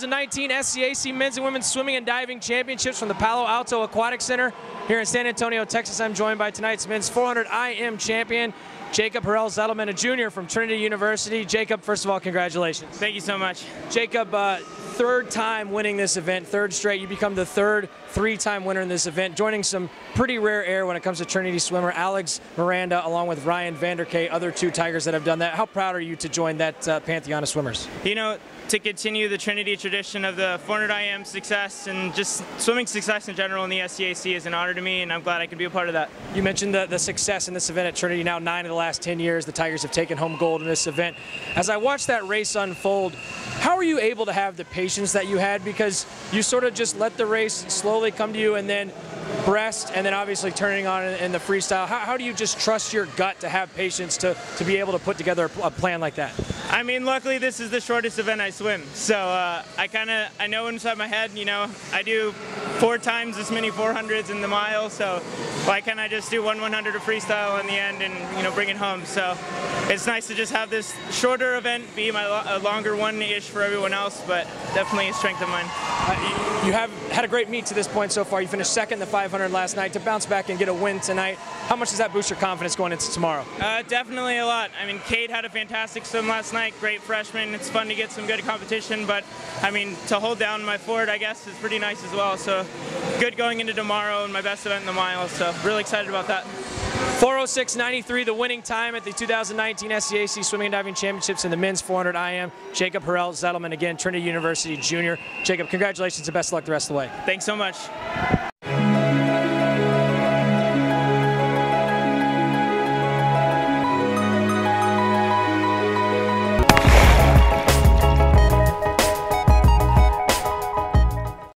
2019 SCAC Men's and Women's Swimming and Diving Championships from the Palo Alto Aquatic Center here in San Antonio, Texas. I'm joined by tonight's men's 400 IM champion, Jacob Harrell Zettleman, a junior from Trinity University. Jacob, first of all, congratulations. Thank you so much. Jacob, third time winning this event, third straight. You become the third three-time winner in this event, joining some pretty rare air when it comes to Trinity swimmer, Alex Miranda, along with Ryan Vanderkay, other two Tigers that have done that. How proud are you to join that pantheon of swimmers? You know, to continue the Trinity tradition of the 400 IM success and just swimming success in general in the SCAC is an honor to me, and I'm glad I could be a part of that. You mentioned the success in this event at Trinity. Now 9 of the last 10 years, the Tigers have taken home gold in this event. As I watched that race unfold, how are you able to have the patience that you had? Because you sort of just let the race slowly come to you and then breast and then obviously turning on in the freestyle. How do you just trust your gut to have patience to be able to put together a plan like that? I mean, luckily this is the shortest event I swim, so I know inside my head, you know, I do 4 times as many 400s in the mile, so why can't I just do 100 of freestyle in the end and, you know, bring it home? So it's nice to just have this shorter event be a longer one-ish for everyone else, but definitely a strength of mine. You have had a great meet to this point so far. You finished second in the 500 last night. To bounce back and get a win tonight, how much does that boost your confidence going into tomorrow? Definitely a lot. I mean, Kate had a fantastic swim last night, great freshman. It's fun to get some good competition, but I mean, to hold down my forward, I guess, is pretty nice as well. So good going into tomorrow and my best event in the mile, so really excited about that. 4:06.93, the winning time at the 2019 SCAC Swimming and Diving Championships in the men's 400 IM. Jacob Harrell Zettleman, again, Trinity University junior. Jacob, congratulations and best of luck the rest of the way. Thanks so much.